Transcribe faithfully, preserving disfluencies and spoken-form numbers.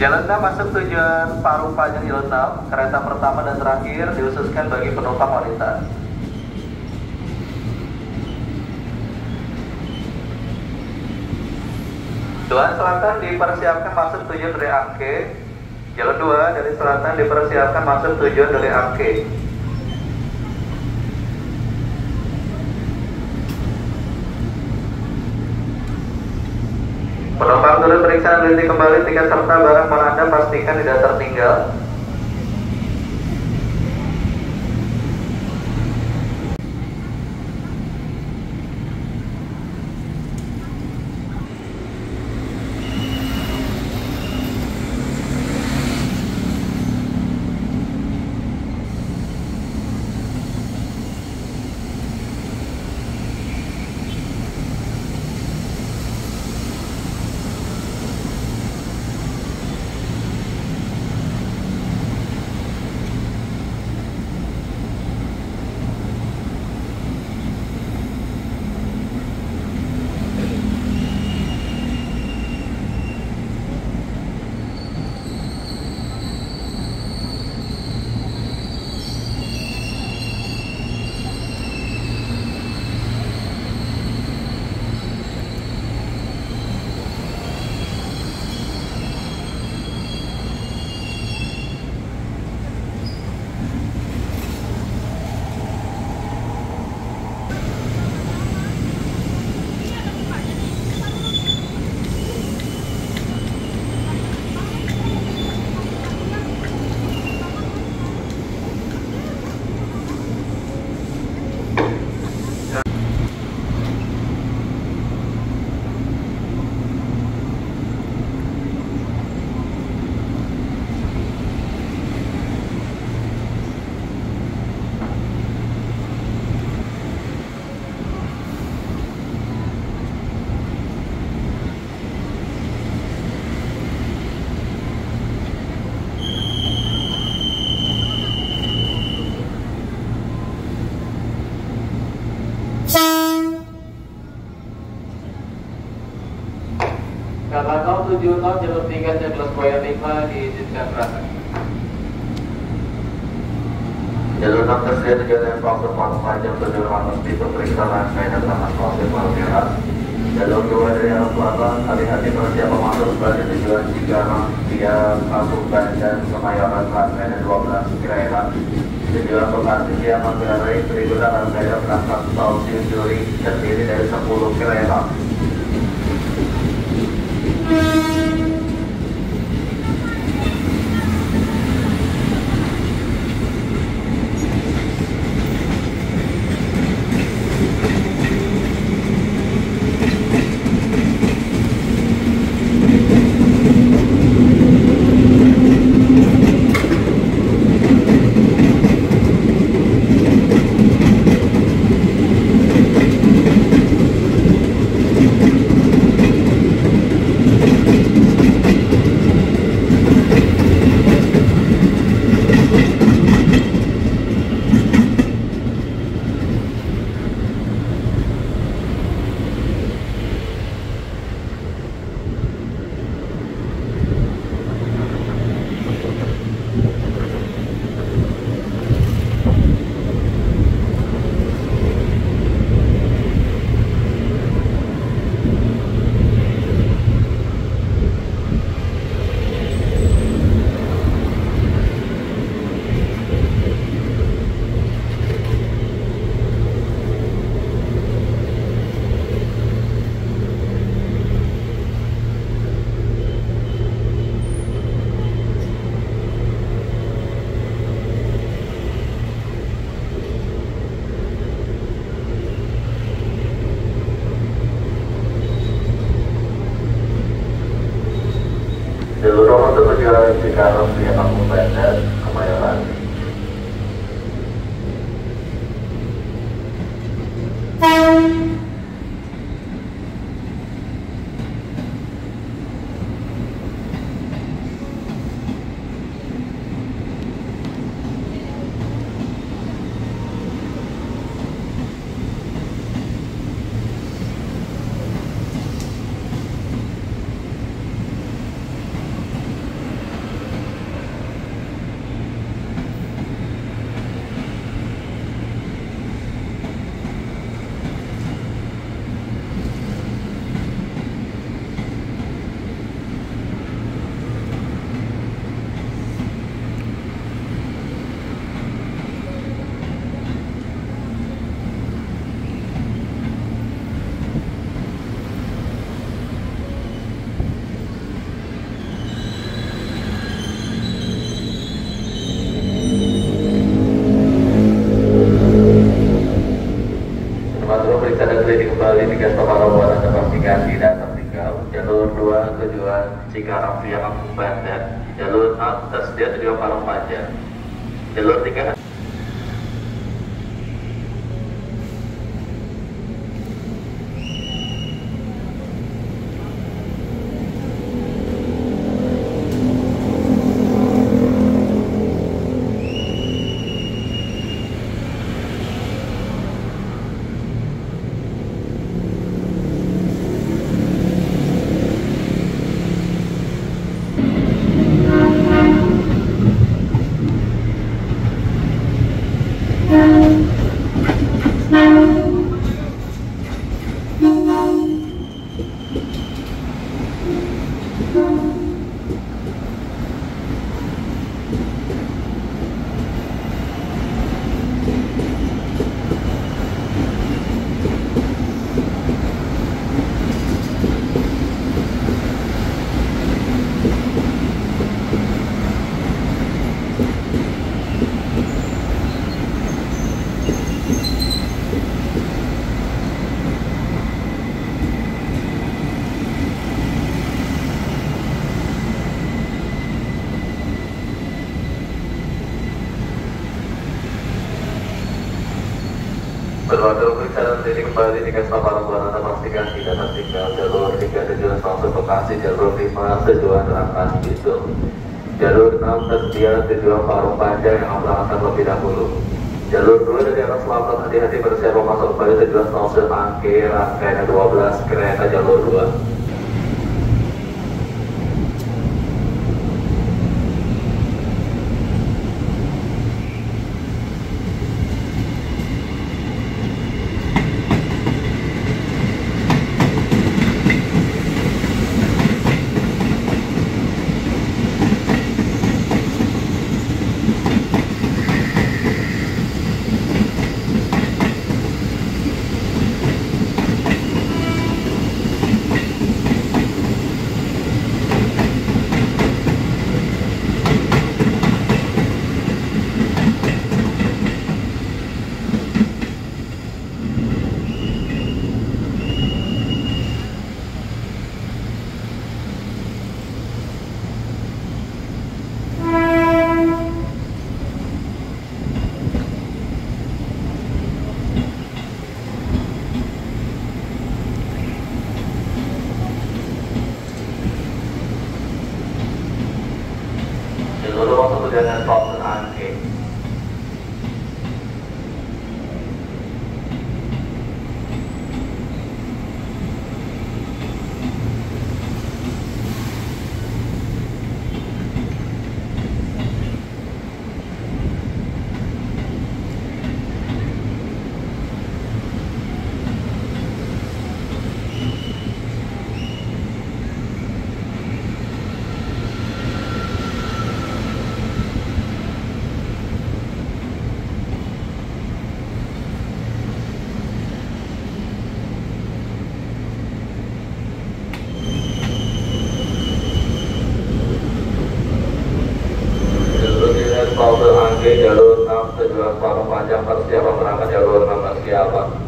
Jalan enam masuk tujuan Parung Panjang Jalan enam, kereta pertama dan terakhir dihususkan bagi penumpang wanita. Jalan selatan dipersiapkan masuk tujuan dari Angke. Jalan dua dari selatan dipersiapkan masuk tujuan dari Angke. Penumpang turun periksa dan teliti kembali tiket serta barang mohon Anda pastikan tidak tertinggal. Kata nol tujuh nol jalur tiga Jaglas Buaya lima diizinkan berangkat. Jalur enam tersedia tujuan Depok Parung Panjang tujuan Maros diperiksa rangkaian dan transportasi Palmera. Jalur dua dari arah selatan hati-hati persiapan masuk sebagai tujuan Cikarang via Pasundan dan Kemayoran rangkaian dua belas kereta. Tujuan Bekasi via Manggarai berikutnya rangkaian berangkat tol Cincuri terdiri dari sepuluh kereta. Jalur untuk tujuan Cikarang via Kampung Bandan, Kemayoran. tujuan Cikarang via Kampung Bandan. Jalur enam tersedia tujuan Parung Panjang. Jalur tiga berwadah periksa diri kembali di Kesma Parung Buana, pastikan tidak tertinggal jalur tiga tujuan langsung Bekasi, jalur lima tujuan Rangkas Bitung, jalur enam tersedia tujuan Parung Panjang yang akan terlebih dahulu. Jalur dua dari arah selatan hati-hati bersiap masuk kembali tujuan stasiun Angke, rangkaian dua belas kereta jalur dua. Dengan stasiun Angke. Stasiun Angke jalur enam tujuan Parung Panjang persiapan berangkat jalur enam belas Kiapat.